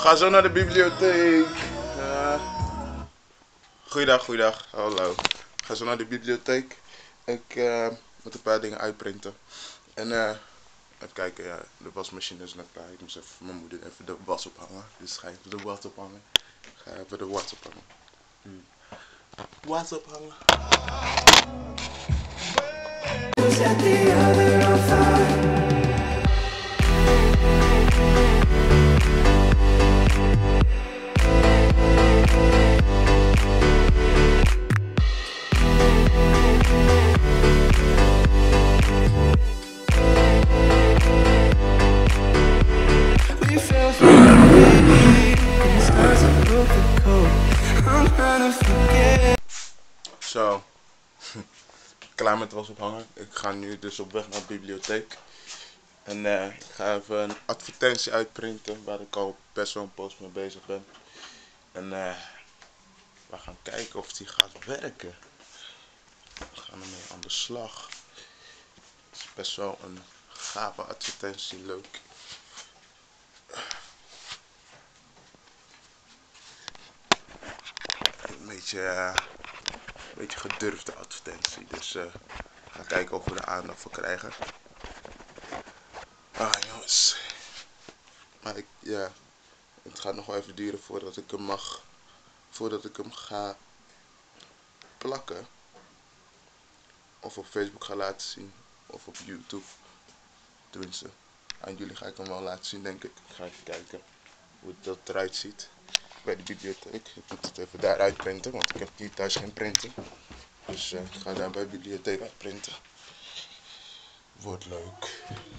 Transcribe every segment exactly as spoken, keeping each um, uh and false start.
Ga zo naar de bibliotheek. Uh, goeiedag, goeiedag. Hallo. Ga zo naar de bibliotheek. Ik uh, moet een paar dingen uitprinten. En uh, even kijken, ja, de wasmachine is net klaar. Ik moest even voor mijn moeder even de was ophangen. Dus ga even de was ophangen. Ga even de was ophangen. Hmm. Was ophangen. Zo, klaar met was ophangen. Ik ga nu dus op weg naar de bibliotheek. En uh, ik ga even een advertentie uitprinten waar ik al best wel een post mee bezig ben. En uh, we gaan kijken of die gaat werken. We gaan ermee aan de slag. Het is best wel een gave advertentie, leuk. Een beetje, uh, een beetje gedurfde advertentie, dus uh, we gaan kijken of we er aandacht voor krijgen. Ah jongens, maar ik, ja, het gaat nog wel even duren voordat ik hem mag, voordat ik hem ga plakken. Of op Facebook ga laten zien, of op YouTube. Tenminste, aan jullie ga ik hem wel laten zien, denk ik. Ik ga even kijken hoe dat eruit ziet bij de bibliotheek. Ik moet het even daar uitprinten, want ik heb hier thuis geen printer. Dus uh, ik ga daar bij de bibliotheek uitprinten. Wordt leuk.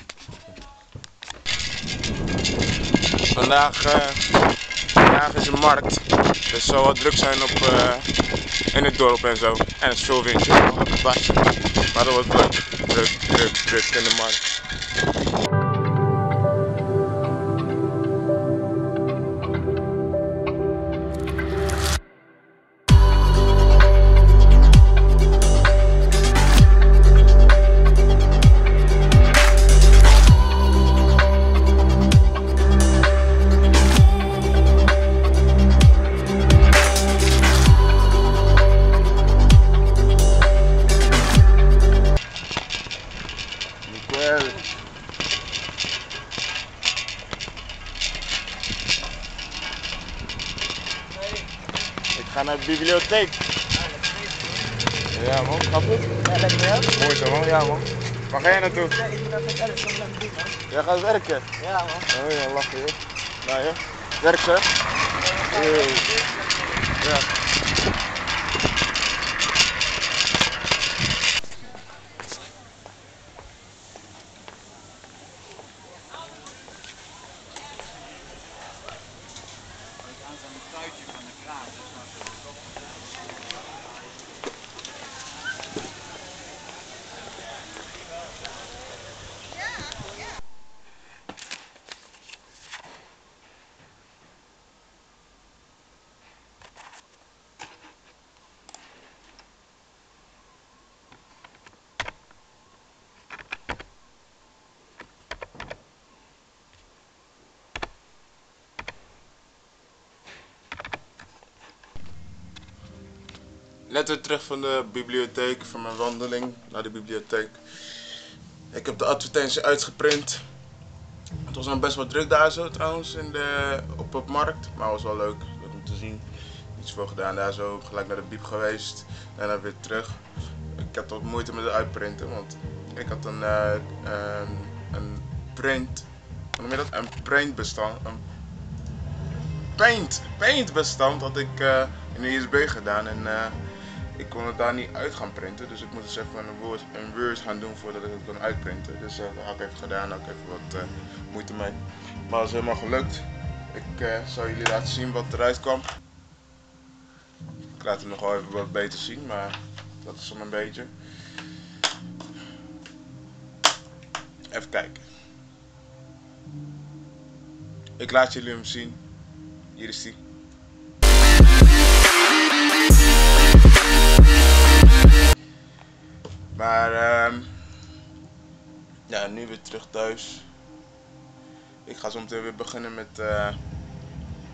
Vandaag, uh, vandaag is een markt. Er zal wat druk zijn op, uh, in het dorp en zo. En het is veel windje, maar dat wordt leuk. Druk, druk, druk in de markt. Ik ga naar de bibliotheek. Ja man, gaat goed? Ja, lekker wel. Mooi zo man, ja man. Waar ga jij naartoe? Ja, ik moet naar het Alice van Lang. Jij gaat werken? Ja man. Oh ja, lachen joh. Nou ja, werk ze. Ja. Net weer terug van de bibliotheek, van mijn wandeling naar de bibliotheek. Ik heb de advertentie uitgeprint. Het was dan best wel druk daar zo trouwens in de, op het markt, maar het was wel leuk om te zien. Iets veel gedaan daar zo, gelijk naar de bieb geweest en dan weer terug. Ik had wat moeite met het uitprinten, want ik had een, uh, een, een print, hoe noem je dat? Een printbestand, een paint, paintbestand had ik uh, in de I S B gedaan en uh, ik kon het daar niet uit gaan printen, dus ik moet dus even een Word, een Word gaan doen voordat ik het kon uitprinten. Dus uh, dat had ik even gedaan, daar had ik even wat uh, moeite mee. Maar het is helemaal gelukt. Ik uh, zal jullie laten zien wat eruit kwam. Ik laat het nog wel even wat beter zien, maar dat is zo'n een beetje. Even kijken. Ik laat jullie hem zien. Hier is die. Maar uh, ja, nu weer terug thuis. Ik ga zo meteen weer beginnen met, uh,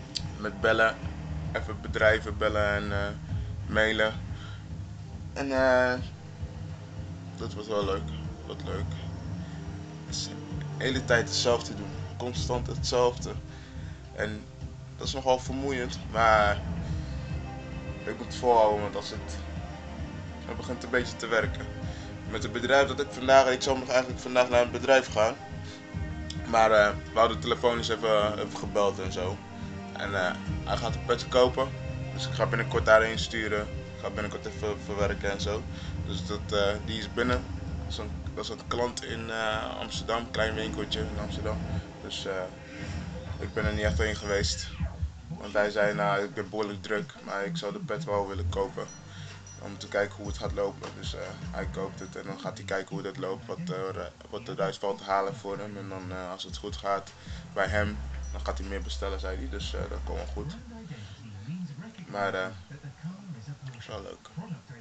met bellen. Even bedrijven bellen en uh, mailen. En uh, dat was wel leuk. Wat leuk. Dus de hele tijd hetzelfde doen. Constant hetzelfde. En dat is nogal vermoeiend. Maar ik moet het volhouden, want als het, het begint een beetje te werken. Met het bedrijf dat ik vandaag, ik zou nog eigenlijk vandaag naar het bedrijf gaan. Maar uh, we hadden telefonisch even, even gebeld en zo. En uh, hij gaat een pet kopen. Dus ik ga binnenkort daarheen sturen. Ik ga binnenkort even verwerken en zo. Dus dat, uh, die is binnen. Dat is een, dat is een klant in uh, Amsterdam, klein winkeltje in Amsterdam. Dus uh, ik ben er niet echt heen geweest. Want hij zei, nou ik ben behoorlijk druk, maar ik zou de pet wel willen kopen. Om te kijken hoe het gaat lopen. Dus uh, hij koopt het en dan gaat hij kijken hoe dat loopt, wat, er, wat eruit valt te halen voor hem. En dan uh, als het goed gaat bij hem, dan gaat hij meer bestellen, zei hij. Dus uh, dat komt wel goed. Maar uh, dat is wel leuk.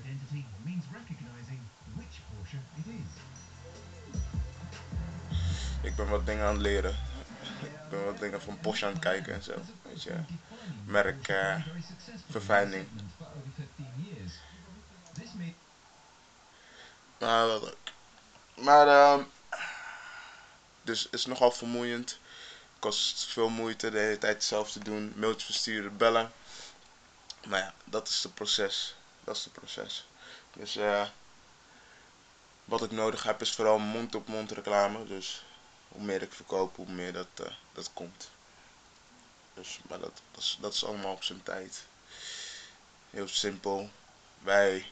Ik ben wat dingen aan het leren. Ik ben wat dingen van Porsche aan het kijken en zo. Weet je, merk, uh, verfijning. Maar wel leuk. Maar uh, dus het is nogal vermoeiend. Kost veel moeite de hele tijd hetzelfde te doen. Mailtjes versturen, bellen. Maar ja, dat is het proces. Dat is het proces. Dus uh, wat ik nodig heb is vooral mond-op-mond reclame. Dus hoe meer ik verkoop, hoe meer dat, uh, dat komt. Dus, maar dat, dat, is, dat is allemaal op zijn tijd. Heel simpel. Wij,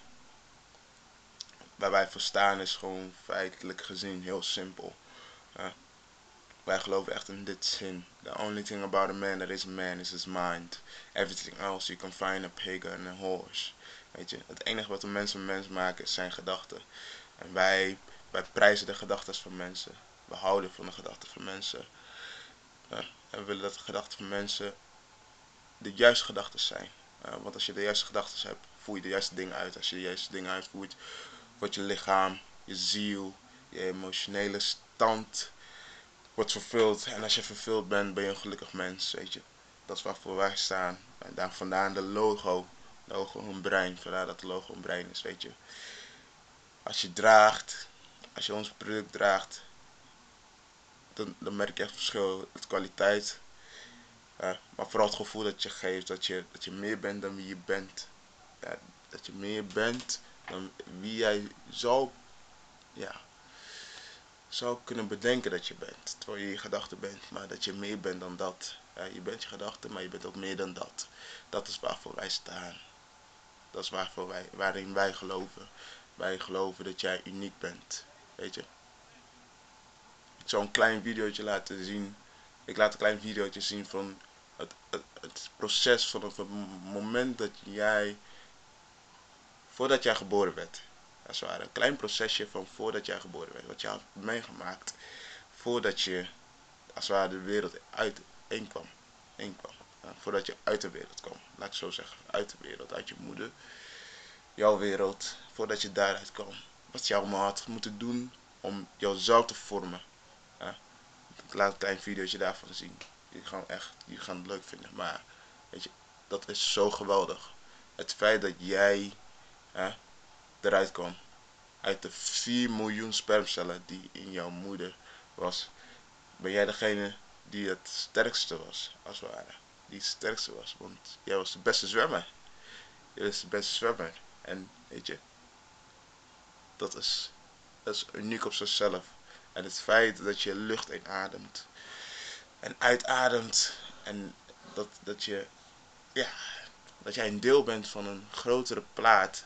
waar wij voor staan is gewoon feitelijk gezien heel simpel. Uh, wij geloven echt in dit zin. The only thing about a man that is a man is his mind. Everything else you can find a pig and a horse. Weet je, het enige wat een mens een mens maakt is zijn gedachten. En wij, wij prijzen de gedachten van mensen. We houden van de gedachten van mensen. Uh, en we willen dat de gedachten van mensen de juiste gedachten zijn. Uh, want als je de juiste gedachten hebt, voer je de juiste dingen uit. Als je de juiste dingen uitvoert, wordt je lichaam, je ziel, je emotionele stand wordt vervuld. En als je vervuld bent, ben je een gelukkig mens, weet je. Dat is waarvoor wij staan. En daar vandaan de logo. Logo een brein, vandaar dat de logo een brein is, weet je. Als je draagt, als je ons product draagt, dan, dan merk je echt verschil. De kwaliteit. Uh, maar vooral het gevoel dat je geeft, dat je, dat je meer bent dan wie je bent. Ja, dat je meer bent dan wie jij zou, ja, zou kunnen bedenken dat je bent. Terwijl je je gedachten bent, maar dat je meer bent dan dat. Ja, je bent je gedachten, maar je bent ook meer dan dat. Dat is waarvoor wij staan. Dat is waarvoor wij, waarin wij geloven. Wij geloven dat jij uniek bent. Weet je. Ik zal een klein videootje laten zien. Ik laat een klein videootje zien van het, het, het proces vanaf het moment dat jij, voordat jij geboren werd. Dat is waar, een klein procesje van voordat jij geboren werd. Wat je had meegemaakt voordat je, als het ware, de wereld uiteen kwam. Een kwam. Ja, voordat je uit de wereld kwam. Laat ik zo zeggen. Uit de wereld, uit je moeder. Jouw wereld. Voordat je daaruit kwam. Wat je allemaal had moeten doen om jouzelf te vormen. Ja. Ik laat een klein videootje daarvan zien. Jullie gaan echt, jullie gaan het leuk vinden. Maar, weet je, dat is zo geweldig. Het feit dat jij ja, eruit kwam. Uit de vier miljoen spermcellen die in jouw moeder was. Ben jij degene die het sterkste was, als het ware. Die het sterkste was. Want jij was de beste zwemmer. Jij was de beste zwemmer. En, weet je, dat is, dat is uniek op zichzelf. En het feit dat je lucht inademt. En uitademt. En dat, dat je, ja, dat jij een deel bent van een grotere plaat.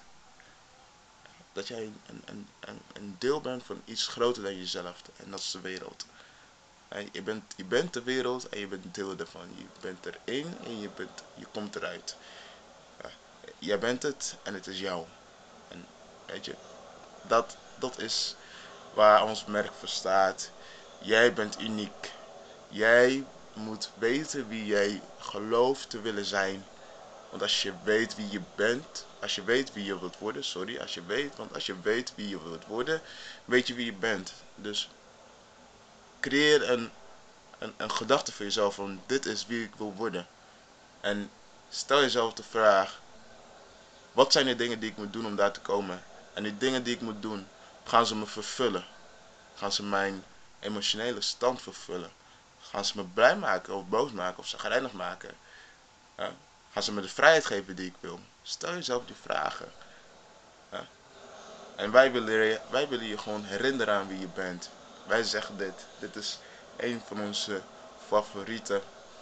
Dat jij een, een, een, een deel bent van iets groter dan jezelf. En dat is de wereld. En je, bent, je bent de wereld en je bent een deel ervan. Je bent erin en je, bent, je komt eruit. Ja, jij bent het en het is jou. En weet je, dat, dat is waar ons merk voor staat. Jij bent uniek. Jij moet weten wie jij gelooft te willen zijn. Want als je weet wie je bent, als je weet wie je wilt worden, sorry, als je weet, want als je weet wie je wilt worden, weet je wie je bent. Dus creëer een, een, een gedachte voor jezelf van dit is wie ik wil worden. En stel jezelf de vraag, wat zijn de dingen die ik moet doen om daar te komen? En die dingen die ik moet doen, gaan ze me vervullen? Gaan ze mijn emotionele stand vervullen? Gaan ze me blij maken of boos maken of chagrijnig maken? Ja? Gaan ze me de vrijheid geven die ik wil? Stel jezelf die vragen. Ja? En wij willen, je, wij willen je gewoon herinneren aan wie je bent. Wij zeggen dit. Dit is een van onze favoriete.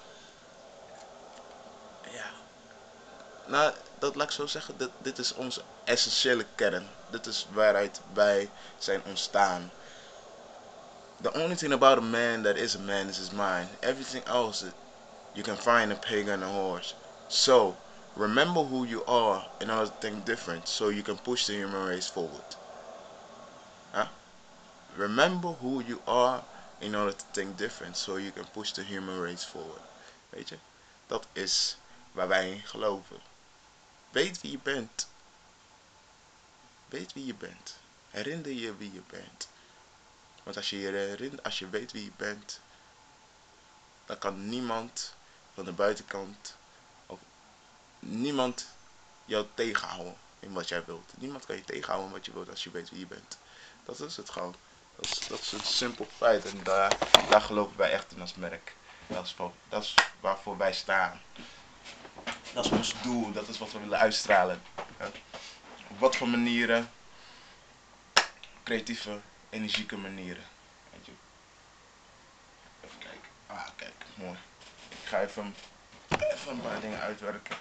Ja. Nou, dat laat ik zo zeggen. Dit, dit is onze essentiële kern. Dit is waaruit wij zijn ontstaan. The only thing about a man that is a man is his mind. Everything else you can find a pig and a horse. So, remember who you are in order to think different so you can push the human race forward. Huh? Remember who you are in order to think different so you can push the human race forward. Weet je? Dat is waar wij in geloven. Weet wie je bent. Weet wie je bent. Herinner je wie je bent. Want als je, je herinnert, als je weet wie je bent, dan kan niemand van de buitenkant of niemand jou tegenhouden in wat jij wilt. Niemand kan je tegenhouden in wat je wilt als je weet wie je bent. Dat is het gewoon. Dat is, dat is een simpel feit en daar, daar geloven wij echt in als merk. Dat is, voor, dat is waarvoor wij staan. Dat is ons doel, dat is wat we willen uitstralen. Ja. Op wat voor manieren? Creatieve, energieke manieren. Weet je. Even kijken. Ah, kijk, mooi. Ik ga even, even een paar dingen uitwerken.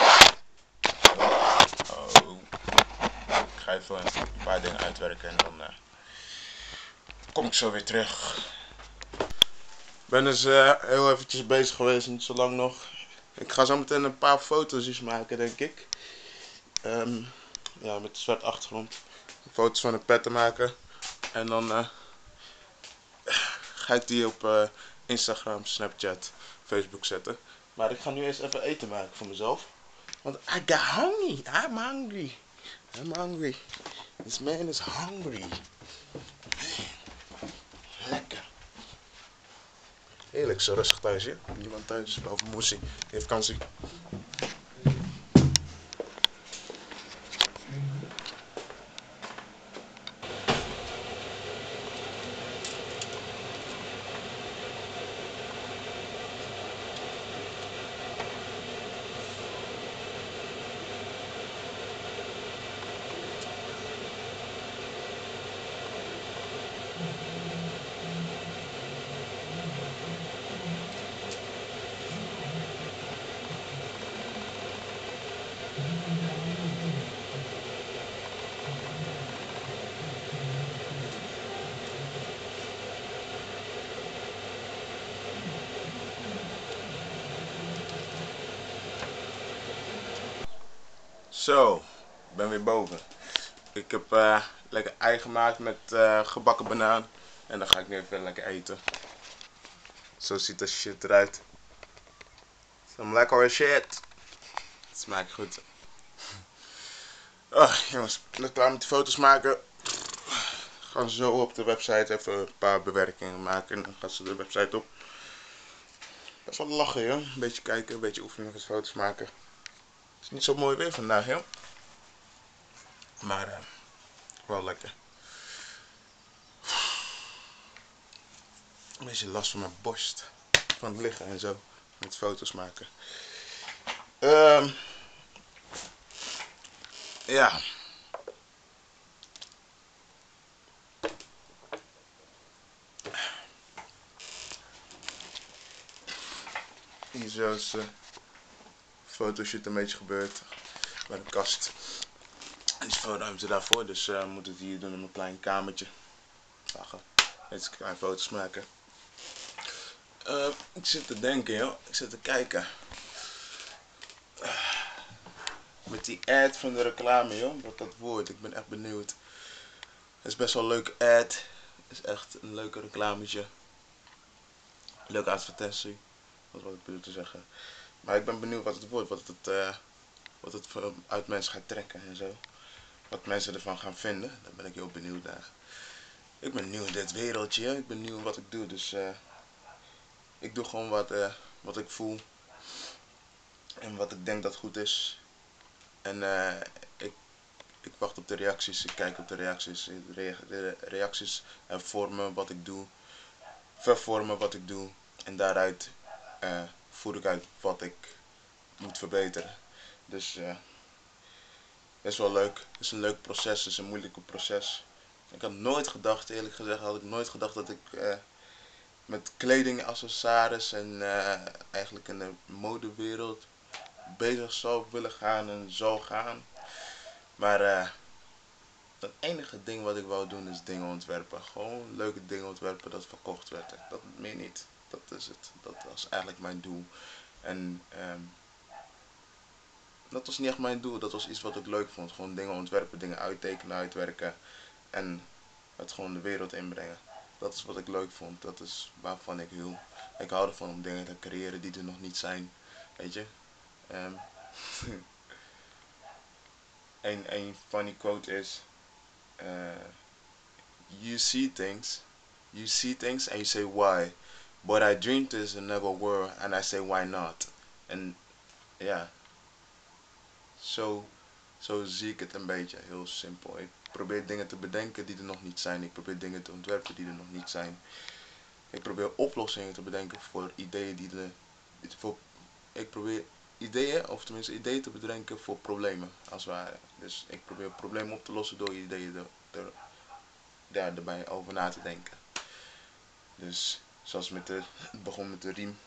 Oh. Ik ga even een paar dingen uitwerken en dan uh, kom ik zo weer terug. Ik ben dus uh, heel eventjes bezig geweest, niet zo lang nog. Ik ga zo meteen een paar foto's maken, denk ik. Um, ja, met een zwart achtergrond. Foto's van een pet te maken. En dan uh, ga ik die op uh, Instagram, Snapchat, Facebook zetten. Maar ik ga nu eerst even eten maken voor mezelf. Want I got hungry. I'm hungry. I'm hungry. This man is hungry. Lekker. Heerlijk, zo rustig thuis, hè? Niemand thuis, behalve Moesie. Die heeft vakantie. Zo, ik ben weer boven. Ik heb uh, lekker ei gemaakt met uh, gebakken banaan. En dan ga ik nu even lekker eten. Zo ziet dat shit eruit. Some lekkere shit. Het smaakt goed. Oh, jongens, ik ben klaar met die foto's maken. Gaan ze zo op de website even een paar bewerkingen maken. En dan gaan ze de website op. Best wel lachen, joh. Een beetje kijken, een beetje oefenen met foto's maken. Het is niet zo mooi weer vandaag, joh. Maar uh, wel lekker. Een beetje last van mijn borst. Van het liggen en zo. Met foto's maken. Um, ja. Hier zo is de fotoshoot een beetje gebeurd. Bij de kast. En die fotoruimte daarvoor. Dus uh, moet ik hier doen in mijn klein kamertje. Lachen. Eens kleine foto's maken. Uh, ik zit te denken, joh. Ik zit te kijken. Uh, met die ad van de reclame, joh. Wat dat wordt. Ik ben echt benieuwd. Het is best wel een leuke ad. Het is echt een leuke reclametje. Leuke advertentie. Dat is wat ik bedoel te zeggen. Maar ik ben benieuwd wat het wordt. Wat het, uh, wat het uit mensen gaat trekken en zo. Wat mensen ervan gaan vinden. Daar ben ik heel benieuwd naar. Ik ben nieuw in dit wereldje. Ik ben nieuw in wat ik doe. Dus uh, ik doe gewoon wat, uh, wat ik voel. en wat ik denk dat goed is. En uh, ik, ik wacht op de reacties, ik kijk op de reacties. De re reacties uh, vormen wat ik doe, vervormen wat ik doe. En daaruit uh, voer ik uit wat ik moet verbeteren. Dus uh, best wel leuk. Het is een leuk proces, het is een moeilijk proces. Ik had nooit gedacht, eerlijk gezegd had ik nooit gedacht dat ik uh, met kleding, accessoires en uh, eigenlijk in de modewereld bezig zou willen gaan en zou gaan. Maar uh, het enige ding wat ik wou doen is dingen ontwerpen. Gewoon leuke dingen ontwerpen dat verkocht werd. Dat meer niet. Dat is het. Dat was eigenlijk mijn doel. En um, dat was niet echt mijn doel. Dat was iets wat ik leuk vond. Gewoon dingen ontwerpen, dingen uittekenen, uitwerken. En het gewoon de wereld inbrengen. Dat is wat ik leuk vond. Dat is waarvan ik hield. Ik hou ervan om dingen te creëren die er nog niet zijn. Weet je. Um, een, een funny quote is. Uh, you see things. You see things and you say why. But I dreamed this and never were. And I say why not. En ja. Zo, zo zie ik het een beetje. Heel simpel. Ik probeer dingen te bedenken die er nog niet zijn. Ik probeer dingen te ontwerpen die er nog niet zijn. Ik probeer oplossingen te bedenken voor ideeën die er... Voor, ik probeer ideeën, of tenminste ideeën te bedenken voor problemen, als het ware. Dus ik probeer problemen op te lossen door ideeën er, er, daar erbij over na te denken. Dus zoals met de, het begon met de riem.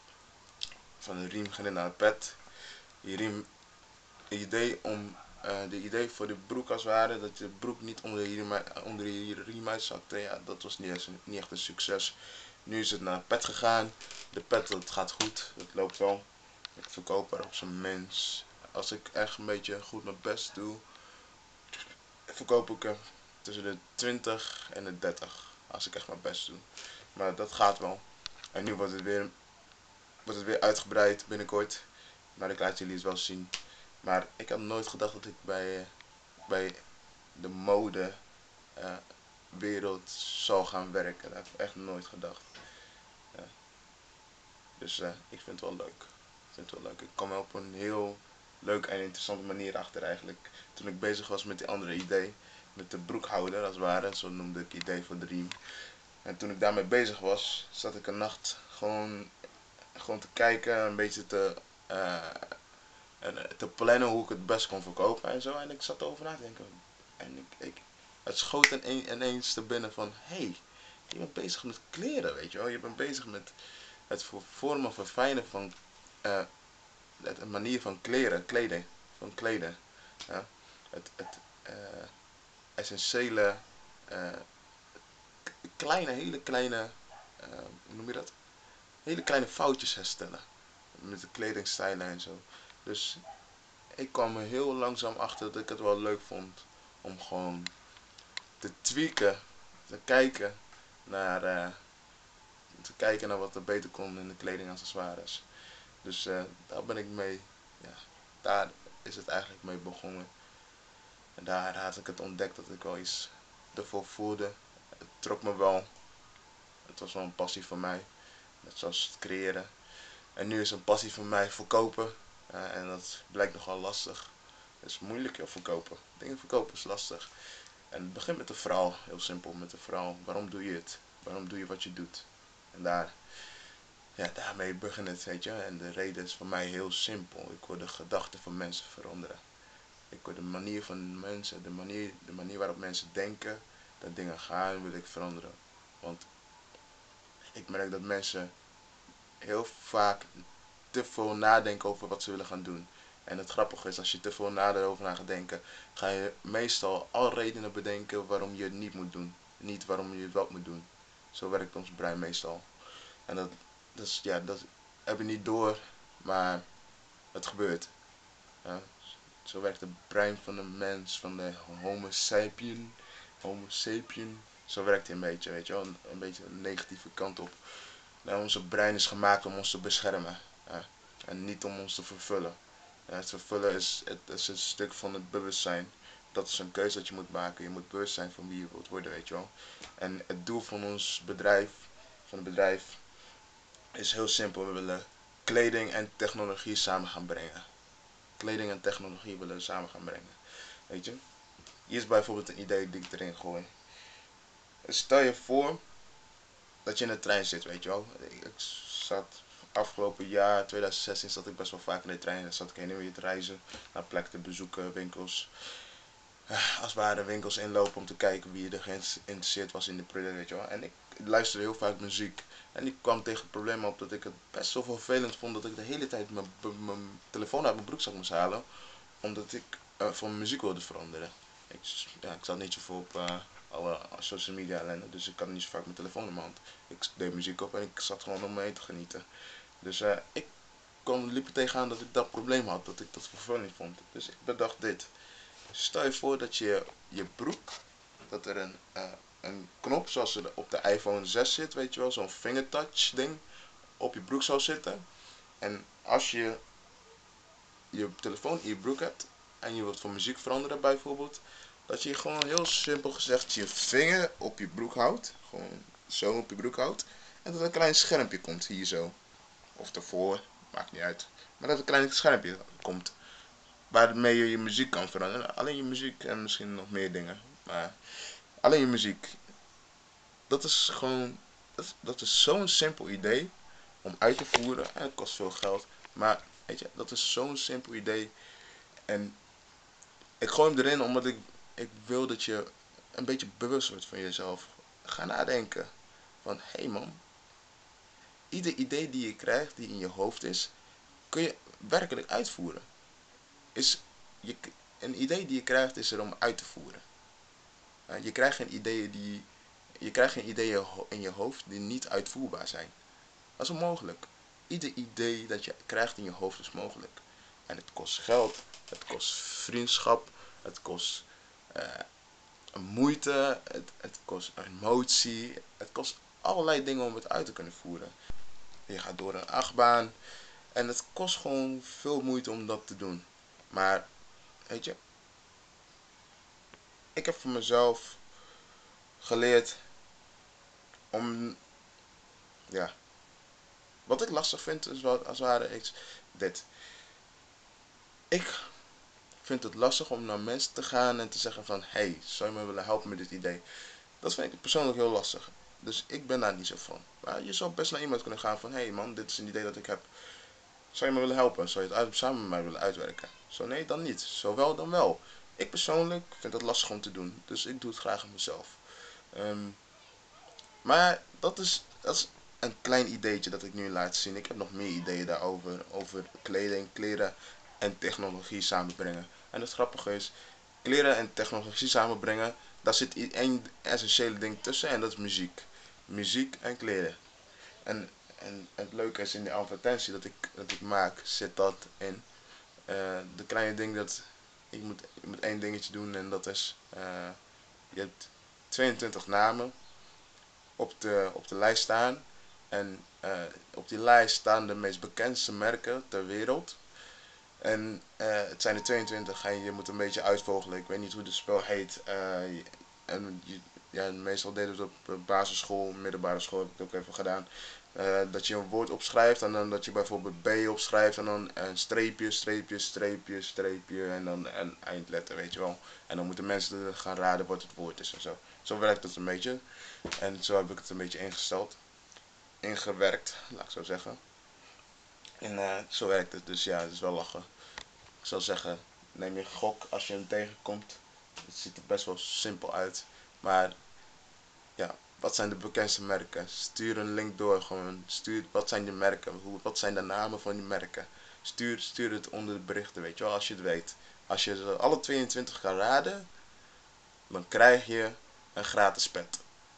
Van de riem ging het naar het pet. Die riem, het idee om... Uh, de idee voor de broek als het ware, dat de broek niet onder de riem, onder de riem uitzakte, ja, dat was niet echt, niet echt een succes. Nu is het naar het pet gegaan. De pet, dat gaat goed, dat loopt wel. Ik verkoop er op zijn mens. Als ik echt een beetje goed mijn best doe, verkoop ik er tussen de twintig en de dertig. Als ik echt mijn best doe. Maar dat gaat wel. En nu wordt het weer, wordt het weer uitgebreid binnenkort. Maar ik laat jullie het wel zien. Maar ik had nooit gedacht dat ik bij, bij de mode uh, wereld zou gaan werken. Dat heb ik echt nooit gedacht. Ja. Dus uh, ik vind het wel leuk. Ik vind het wel leuk. Ik kom er op een heel leuk en interessante manier achter eigenlijk. Toen ik bezig was met die andere idee. Met de broekhouder als het ware. Zo noemde ik het idee voor de riem. En toen ik daarmee bezig was, zat ik een nacht gewoon, gewoon te kijken. Een beetje te, uh, te plannen hoe ik het best kon verkopen en zo. En ik zat erover na te denken. En ik, ik, het schoot ineens te binnen van... Hé, hey, je bent bezig met kleren, weet je wel. Je bent bezig met het vormen, verfijnen van... Uh, een manier van kleren, kleden, van kleden. Ja? Het, het uh, essentiële, uh, kleine, hele kleine, uh, hoe noem je dat? Hele kleine foutjes herstellen. Met de kledingstijlen en zo. Dus ik kwam er heel langzaam achter dat ik het wel leuk vond om gewoon te tweaken, te kijken naar, uh, te kijken naar wat er beter kon in de kledingaccessoires. Dus uh, daar ben ik mee, ja, daar is het eigenlijk mee begonnen. En daar had ik het ontdekt dat ik wel iets ervoor voelde. Het trok me wel. Het was wel een passie van mij. Net zoals het creëren. En nu is een passie van mij verkopen. Uh, en dat blijkt nogal lastig. Het is moeilijk heel verkopen. Dingen verkopen is lastig. En het begint met de vrouw. Heel simpel met de vrouw. Waarom doe je het? Waarom doe je wat je doet? En daar, ja, daarmee begint het, weet je. En de reden is voor mij heel simpel. Ik wil de gedachten van mensen veranderen. Ik wil de manier van mensen, de manier, de manier waarop mensen denken, dat dingen gaan, wil ik veranderen. Want ik merk dat mensen heel vaak te veel nadenken over wat ze willen gaan doen. En het grappige is, als je te veel nadenken na gaat denken, ga je meestal al redenen bedenken waarom je het niet moet doen. Niet waarom je het wel moet doen. Zo werkt ons brein meestal. En dat, dat, is, ja, dat heb je niet door, maar het gebeurt. Ja. Zo werkt het brein van de mens, van de homo sapien. Homo sapien. Zo werkt hij een beetje, weet je wel. Een, een beetje een negatieve kant op. Nou, onze brein is gemaakt om ons te beschermen. Ja. En niet om ons te vervullen. Ja, het vervullen is, het is een stuk van het bewustzijn. Dat is een keuze dat je moet maken. Je moet bewust zijn van wie je wilt worden, weet je wel. En het doel van ons bedrijf, van het bedrijf, is heel simpel. We willen kleding en technologie samen gaan brengen. Kleding en technologie willen samen gaan brengen. Weet je? Hier is bijvoorbeeld een idee die ik erin gooi. Stel je voor dat je in de trein zit, weet je wel. Ik zat afgelopen jaar, twintig zestien, zat ik best wel vaak in de trein. Dan zat ik heen en weer te reizen, naar plekken te bezoeken, winkels. Als het ware winkels inlopen om te kijken wie er geïnteresseerd was in de product, weet je wel. En ik luisterde heel vaak muziek. En ik kwam tegen het probleem op dat ik het best wel vervelend vond dat ik de hele tijd mijn telefoon uit mijn broekzak moest halen. Omdat ik uh, van muziek wilde veranderen. Ik, ja, ik zat niet zoveel op uh, alle social media ellende, dus ik had niet zo vaak mijn telefoon in mijn hand. Ik deed muziek op en ik zat gewoon om me heen te genieten. Dus uh, ik kwam, liep er tegenaan dat ik dat probleem had, dat ik dat vervelend vond. Dus ik bedacht dit. Stel je voor dat je je broek, dat er een, uh, een knop zoals er op de iPhone zes zit, weet je wel, zo'n fingertouch ding, op je broek zou zitten. En als je je telefoon in je broek hebt en je wilt van muziek veranderen bijvoorbeeld, dat je gewoon heel simpel gezegd je vinger op je broek houdt, gewoon zo op je broek houdt, en dat er een klein schermpje komt hier zo, of ervoor, maakt niet uit, maar dat er een klein schermpje komt waarmee je je muziek kan veranderen. Alleen je muziek en misschien nog meer dingen, maar alleen je muziek. Dat is gewoon, dat, dat is zo'n simpel idee om uit te voeren en het kost veel geld, maar weet je, dat is zo'n simpel idee. En ik gooi hem erin omdat ik, ik wil dat je een beetje bewust wordt van jezelf. Ga nadenken van, hé hey man, ieder idee die je krijgt, die in je hoofd is, kun je werkelijk uitvoeren. Is, je, een idee die je krijgt is er om uit te voeren. Uh, je krijgt geen ideeën die, je krijgt geen ideeën in je hoofd die niet uitvoerbaar zijn. Dat is onmogelijk. Ieder idee dat je krijgt in je hoofd is mogelijk. En het kost geld, het kost vriendschap, het kost uh, moeite, het, het kost emotie, het kost allerlei dingen om het uit te kunnen voeren. Je gaat door een achtbaan en het kost gewoon veel moeite om dat te doen. Maar, weet je, ik heb voor mezelf geleerd om, ja, wat ik lastig vind is wel als het ware iets, dit. Ik vind het lastig om naar mensen te gaan en te zeggen van, hey, zou je me willen helpen met dit idee? Dat vind ik persoonlijk heel lastig. Dus ik ben daar niet zo van. Maar je zou best naar iemand kunnen gaan van, hé hey man, dit is een idee dat ik heb. Zou je me willen helpen? Zou je het uit, samen met mij willen uitwerken? Zo nee, dan niet. Zo wel, dan wel. Ik persoonlijk vind het lastig om te doen. Dus ik doe het graag aan mezelf. Um, maar dat is, dat is een klein ideetje dat ik nu laat zien. Ik heb nog meer ideeën daarover. Over kleding, kleren en technologie samenbrengen. En het grappige is, kleren en technologie samenbrengen, daar zit één essentiële ding tussen en dat is muziek. Muziek en kleren. En, en het leuke is in de advertentie dat ik, dat ik maak, zit dat in. Uh, de kleine ding dat, ik moet, ik moet één dingetje doen en dat is, uh, je hebt tweeëntwintig namen op de, op de lijst staan. En uh, op die lijst staan de meest bekendste merken ter wereld. En uh, het zijn er tweeëntwintig en je moet een beetje uitvogelen. Ik weet niet hoe het spel heet. Uh, en je, ja, meestal deden we het op basisschool, middelbare school heb ik het ook even gedaan. Uh, dat je een woord opschrijft en dan dat je bijvoorbeeld B opschrijft en dan een streepje, streepje, streepje, streepje en dan een eindletter, weet je wel. En dan moeten mensen gaan raden wat het woord is en zo. Zo werkt het een beetje. En zo heb ik het een beetje ingesteld. Ingewerkt, laat ik zo zeggen. En uh, zo werkt het, dus ja, het is wel lachen. Ik zou zeggen, neem je gok als je hem tegenkomt. Het ziet er best wel simpel uit. Maar ja, wat zijn de bekendste merken? Stuur een link door. Gewoon stuur, wat zijn de merken? Hoe, wat zijn de namen van die merken? Stuur, stuur het onder de berichten, weet je wel, als je het weet. Als je ze alle tweeëntwintig kan raden, dan krijg je een gratis pet.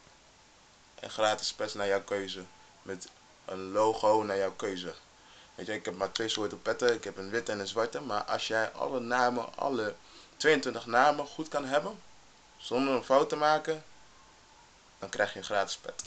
Een gratis pet naar jouw keuze. Met een logo naar jouw keuze. Weet je, ik heb maar twee soorten petten. Ik heb een witte en een zwarte. Maar als jij alle namen, alle tweeëntwintig namen goed kan hebben, zonder een fout te maken, dan krijg je een gratis pet.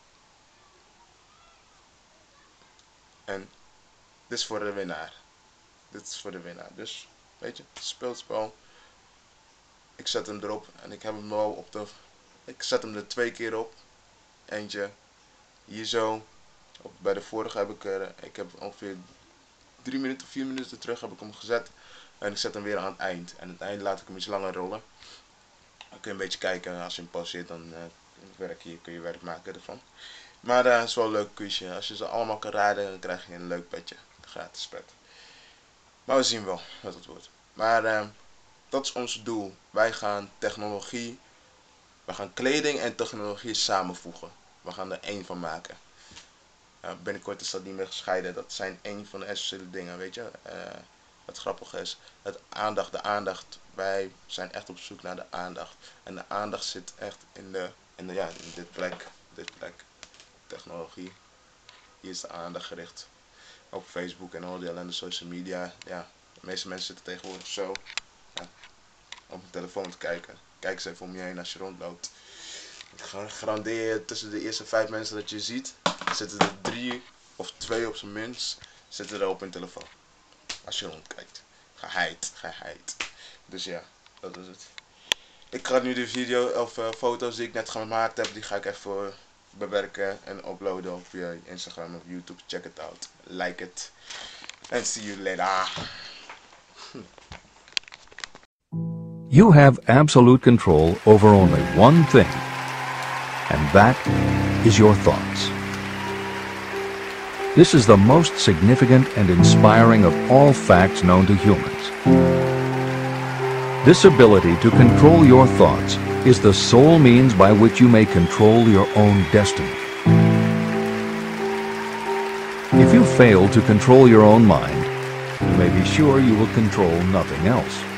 En dit is voor de winnaar. Dit is voor de winnaar. Dus, weet je, speel het spel. Ik zet hem erop en ik heb hem wel op de... Ik zet hem er twee keer op. Eentje hier zo Op, bij de vorige heb ik er, ik heb ongeveer drie minuten, vier minuten terug heb ik hem gezet. En ik zet hem weer aan het eind. En aan het eind laat ik hem iets langer rollen. Dan kun je een beetje kijken, als je hem pauzeert dan uh, werk je, kun je werk maken ervan. Maar uh, het is wel een leuk quizje. Als je ze allemaal kan raden, dan krijg je een leuk petje. Gratis pet. Maar we zien wel wat het wordt. Maar uh, dat is ons doel. Wij gaan technologie, we gaan kleding en technologie samenvoegen. We gaan er één van maken. Uh, binnenkort is dat niet meer gescheiden. Dat zijn één van de essentiële dingen, weet je. Uh, wat grappig is, het aandacht, de aandacht. Wij zijn echt op zoek naar de aandacht. En de aandacht zit echt in, de, in, de, ja, in dit plek. Dit plek. Technologie. Hier is de aandacht gericht. Op Facebook en al die ellende social media. Ja, de meeste mensen zitten tegenwoordig zo. Ja, op hun telefoon te kijken. Kijk eens even om je heen als je rondloopt. Ik garandeer je, tussen de eerste vijf mensen dat je ziet, zitten er drie of twee op zijn minst zitten er op hun telefoon. Als je rondkijkt. Geheid, geheid. Dus ja, dat is het. Ik ga nu de video of uh, foto's die ik net gemaakt heb, die ga ik even bewerken en uploaden op je Instagram of YouTube. Check it out. Like it. And see you later. You have absolute control over only one thing, and that is your thoughts. This is the most significant and inspiring of all facts known to humans. This ability to control your thoughts is the sole means by which you may control your own destiny. If you fail to control your own mind, you may be sure you will control nothing else.